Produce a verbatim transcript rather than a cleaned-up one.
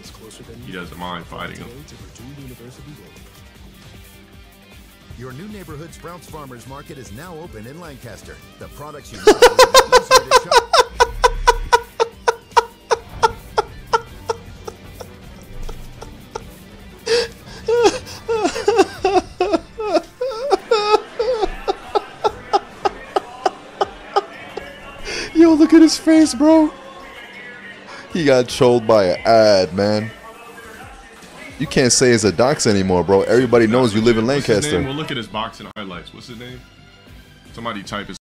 he doesn't mind fighting him. Your new neighborhood Sprouts Farmers Market is now open in Lancaster. The products you need will be easier to shop. Yo, look at his face, bro. He got trolled by an ad, man. You can't say it's a dox anymore, bro. Everybody knows you live in What's his Lancaster. name? We'll look at his boxing highlights. What's his name? Somebody type his